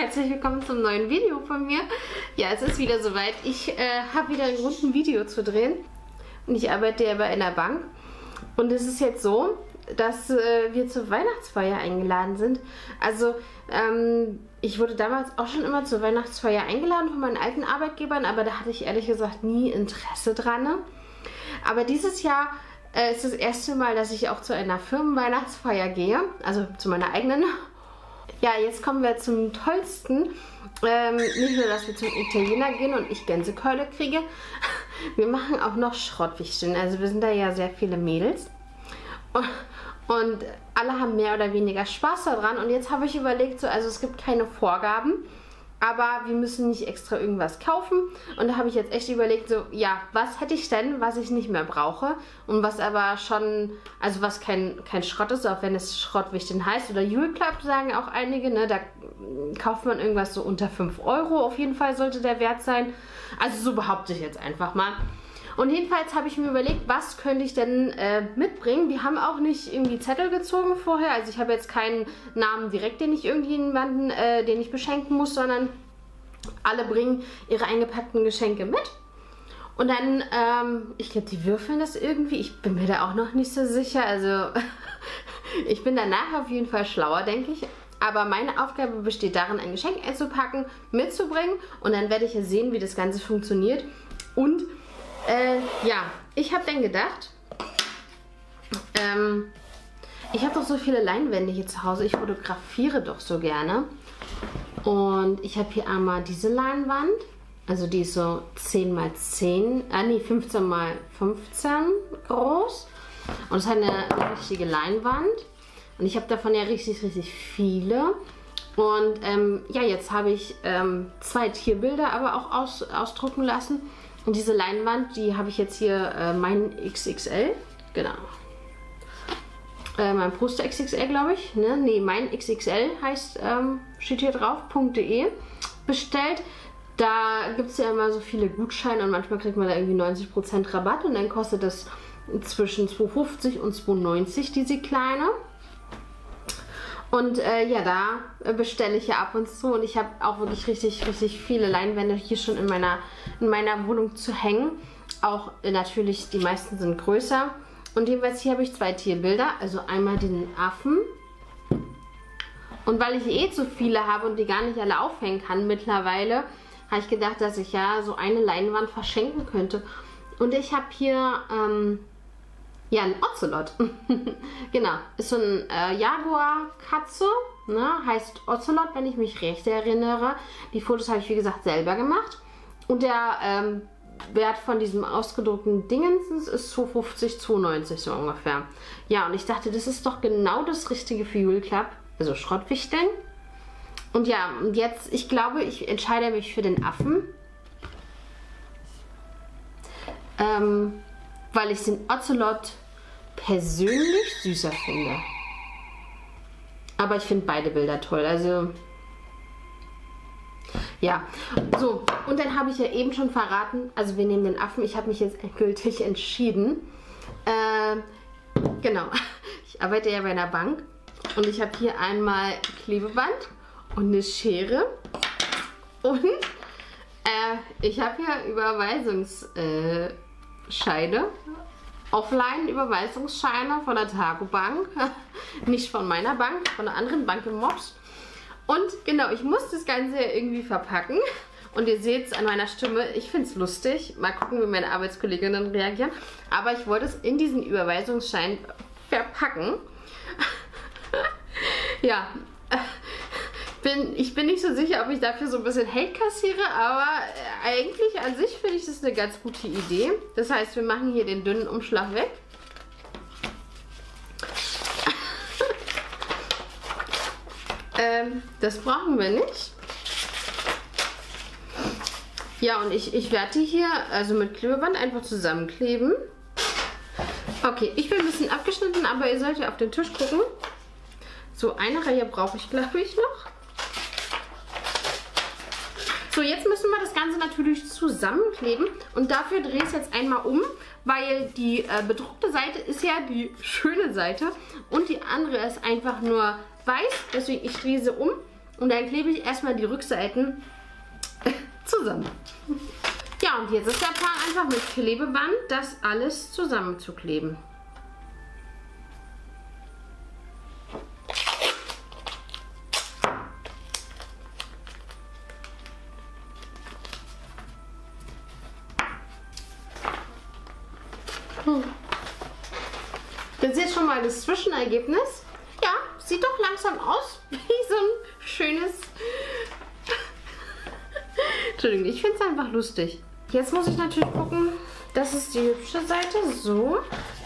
herzlich willkommen zum neuen Video von mir. Ja, es ist wieder soweit. Ich habe wieder ein gutes Video zu drehen. Und ich arbeite ja bei einer Bank. Und es ist jetzt so, dass wir zur Weihnachtsfeier eingeladen sind. Also, ich wurde damals auch schon immer zur Weihnachtsfeier eingeladen von meinen alten Arbeitgebern, aber da hatte ich ehrlich gesagt nie Interesse dran. Ne? Aber dieses Jahr ist das erste Mal, dass ich auch zu einer Firmenweihnachtsfeier gehe, also zu meiner eigenen. Ja, jetzt kommen wir zum Tollsten. Nicht nur, dass wir zum Italiener gehen und ich Gänsekeule kriege, wir machen auch noch Schrottwichteln. Also wir sind da ja sehr viele Mädels und alle haben mehr oder weniger Spaß daran. Und jetzt habe ich überlegt, so, also es gibt keine Vorgaben, aber wir müssen nicht extra irgendwas kaufen. Und da habe ich jetzt echt überlegt, so, ja, was hätte ich denn, was ich nicht mehr brauche und was aber schon, also was kein Schrott ist, auch wenn es Schrottwichteln heißt. Oder Jule Club sagen auch einige, ne, da kauft man irgendwas so unter 5 Euro, auf jeden Fall sollte der Wert sein. Also so behaupte ich jetzt einfach mal. Und jedenfalls habe ich mir überlegt, was könnte ich denn mitbringen. Wir haben auch nicht irgendwie Zettel gezogen vorher. Also ich habe jetzt keinen Namen direkt, den ich irgendjemanden, den ich beschenken muss, sondern alle bringen ihre eingepackten Geschenke mit. Und dann, ich glaube, die würfeln das irgendwie. Ich bin mir da auch noch nicht so sicher. Also ich bin danach auf jeden Fall schlauer, denke ich. Aber meine Aufgabe besteht darin, ein Geschenk einzupacken, mitzubringen. Und dann werde ich ja sehen, wie das Ganze funktioniert. Und ja, ich habe dann gedacht, ich habe doch so viele Leinwände hier zu Hause. Ich fotografiere doch so gerne. Und ich habe hier einmal diese Leinwand. Also die ist so 10 x 10, 15 x 15 groß. Und es hat eine richtige Leinwand. Und ich habe davon ja richtig viele. Und ja, jetzt habe ich 2 Tierbilder aber auch ausdrucken lassen. Und diese Leinwand, die habe ich jetzt hier, mein XXL, genau. Mein Poster XXL, glaube ich. Ne? Nee, mein XXL heißt, steht hier drauf, .de bestellt. Da gibt es ja immer so viele Gutscheine und manchmal kriegt man da irgendwie 90% Rabatt. Und dann kostet das zwischen 2,50 und 2,90 diese kleine. Und ja, da bestelle ich ja ab und zu. Und ich habe auch wirklich richtig viele Leinwände hier schon in meiner Wohnung zu hängen. Auch natürlich, die meisten sind größer. Und jedenfalls hier habe ich 2 Tierbilder. Also einmal den Affen. Und weil ich eh zu viele habe und die gar nicht alle aufhängen kann mittlerweile, habe ich gedacht, dass ich ja so eine Leinwand verschenken könnte. Und ich habe hier ja, ein Ocelot. Genau, ist so ein Jaguar-Katze, ne? Heißt Ocelot, wenn ich mich recht erinnere. Die Fotos habe ich, wie gesagt, selber gemacht. Und der Wert von diesem ausgedruckten Dingens ist 2,50, 2,90 so ungefähr. Ja, und ich dachte, das ist doch genau das Richtige für Jule Club. Also Schrottwichteln. Und ja, und jetzt, ich glaube, ich entscheide mich für den Affen. Weil ich den Ocelot persönlich süßer finde. Aber ich finde beide Bilder toll. Also, ja. So, und dann habe ich ja eben schon verraten, also wir nehmen den Affen. Ich habe mich jetzt endgültig entschieden. Genau. Ich arbeite ja bei einer Bank. Und ich habe hier einmal Klebeband und eine Schere. Und ich habe hier Überweisungsscheine. Offline-Überweisungsscheine von der Targobank. Nicht von meiner Bank, von einer anderen Bank im Mops. Und genau, ich muss das Ganze irgendwie verpacken. Und ihr seht es an meiner Stimme, ich finde es lustig. Mal gucken, wie meine Arbeitskolleginnen reagieren. Aber ich wollte es in diesen Überweisungsschein verpacken. Ja, ich bin nicht so sicher, ob ich dafür so ein bisschen Hate kassiere, aber eigentlich an sich finde ich das eine ganz gute Idee. Das heißt, wir machen hier den dünnen Umschlag weg. Das brauchen wir nicht. Ja, und ich werde die hier also mit Klebeband einfach zusammenkleben. Okay, ich bin ein bisschen abgeschnitten, aber ihr solltet auf den Tisch gucken. So, eine Reihe brauche ich, glaube ich, noch. So, jetzt müssen wir das Ganze natürlich zusammenkleben und dafür drehe ich es jetzt einmal um, weil die bedruckte Seite ist ja die schöne Seite und die andere ist einfach nur weiß, deswegen ich drehe sie um Und dann klebe ich erstmal die Rückseiten zusammen. Ja, und jetzt ist der Plan, einfach mit Klebeband das alles zusammenzukleben. Das ist jetzt schon mal das Zwischenergebnis. Ja, sieht doch langsam aus wie so ein schönes... Entschuldigung, ich finde es einfach lustig. Jetzt muss ich natürlich gucken, das ist die hübsche Seite. So.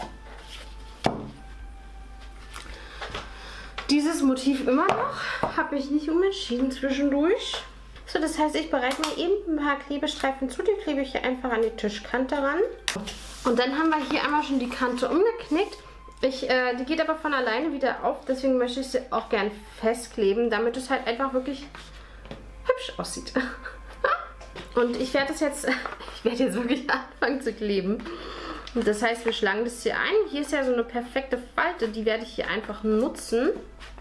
Dieses Motiv immer noch. Habe ich nicht umentschieden zwischendurch. So, das heißt, ich bereite mir eben ein paar Klebestreifen zu. Die klebe ich hier einfach an die Tischkante ran. Und dann haben wir hier einmal schon die Kante umgeknickt. Die geht aber von alleine wieder auf. Deswegen möchte ich sie auch gern festkleben, damit es halt einfach wirklich hübsch aussieht. Und ich werde jetzt wirklich anfangen zu kleben. Und das heißt, wir schlagen das hier ein. Hier ist ja so eine perfekte Falte, die werde ich hier einfach nutzen.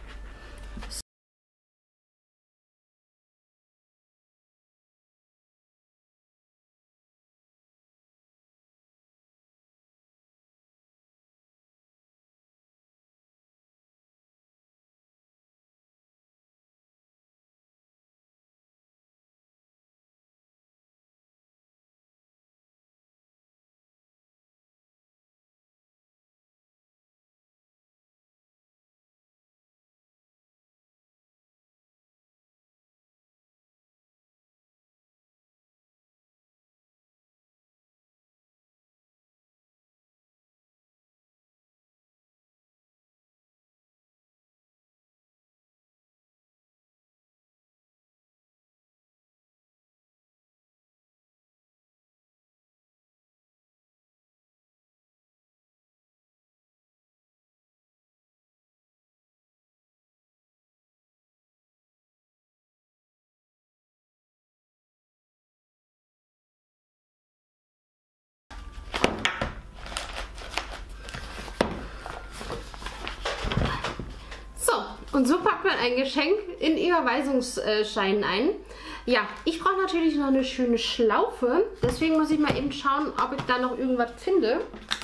Und so packt man ein Geschenk in Überweisungsscheinen ein. Ja, ich brauche natürlich noch eine schöne Schlaufe. Deswegen muss ich mal eben schauen, ob ich da noch irgendwas finde.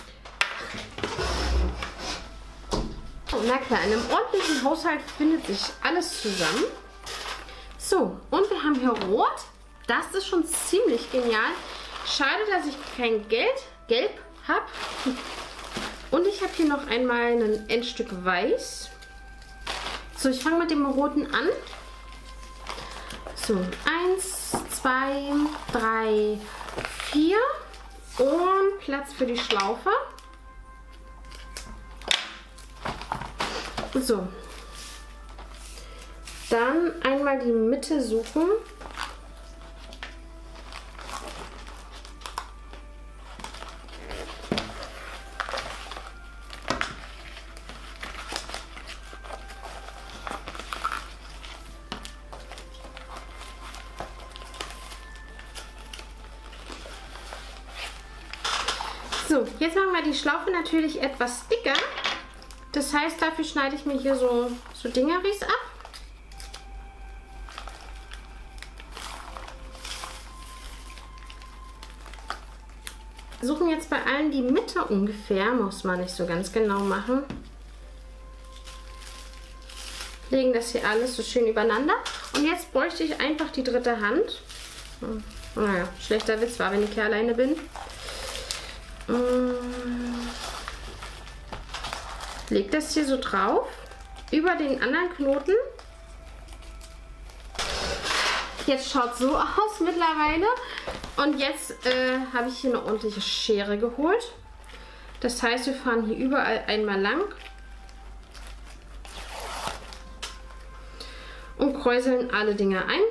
Oh, na klar, in einem ordentlichen Haushalt findet sich alles zusammen. So, und wir haben hier Rot. Das ist schon ziemlich genial. Schade, dass ich kein Gelb habe. Und ich habe hier noch einmal ein Endstück Weiß. So, ich fange mit dem Roten an. So, 1, 2, 3, 4 und Platz für die Schlaufe. So, dann einmal die Mitte suchen. So, jetzt machen wir die Schlaufe natürlich etwas dicker. Das heißt, dafür schneide ich mir hier so Dingeris ab. Wir suchen jetzt bei allen die Mitte ungefähr, muss man nicht so ganz genau machen. Legen das hier alles so schön übereinander. Und jetzt bräuchte ich einfach die dritte Hand. Naja, schlechter Witz war, wenn ich hier alleine bin. Leg das hier so drauf, über den anderen Knoten. Jetzt schaut es so aus mittlerweile. Und jetzt habe ich hier eine ordentliche Schere geholt. Das heißt, wir fahren hier überall einmal lang und kräuseln alle Dinge ein.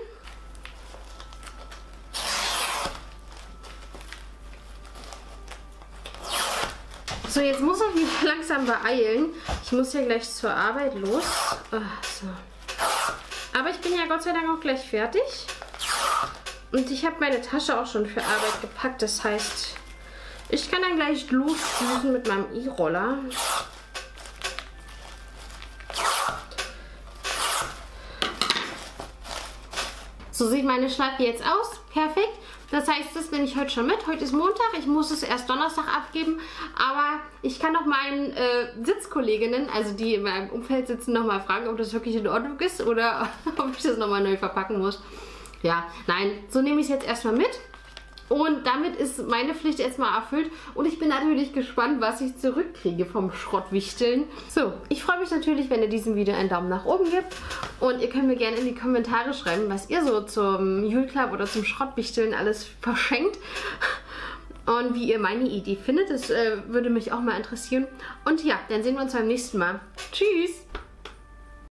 So, jetzt muss ich mich langsam beeilen. Ich muss ja gleich zur Arbeit los. So. Aber ich bin ja Gott sei Dank auch gleich fertig. Und ich habe meine Tasche auch schon für Arbeit gepackt. Das heißt, ich kann dann gleich losdüsen mit meinem E-Roller. So sieht meine Schleife jetzt aus. Perfekt. Das heißt, das nehme ich heute schon mit. Heute ist Montag. Ich muss es erst Donnerstag abgeben. Aber ich kann noch meinen Sitzkolleginnen, also die in meinem Umfeld sitzen, nochmal fragen, ob das wirklich in Ordnung ist oder ob ich das nochmal neu verpacken muss. Ja, nein, so nehme ich es jetzt erstmal mit. Und damit ist meine Pflicht erstmal erfüllt. Und ich bin natürlich gespannt, was ich zurückkriege vom Schrottwichteln. So, ich freue mich natürlich, wenn ihr diesem Video einen Daumen nach oben gebt. Und ihr könnt mir gerne in die Kommentare schreiben, was ihr so zum Jule Club oder zum Schrottwichteln alles verschenkt. Und wie ihr meine Idee findet. Das würde mich auch mal interessieren. Und ja, dann sehen wir uns beim nächsten Mal. Tschüss!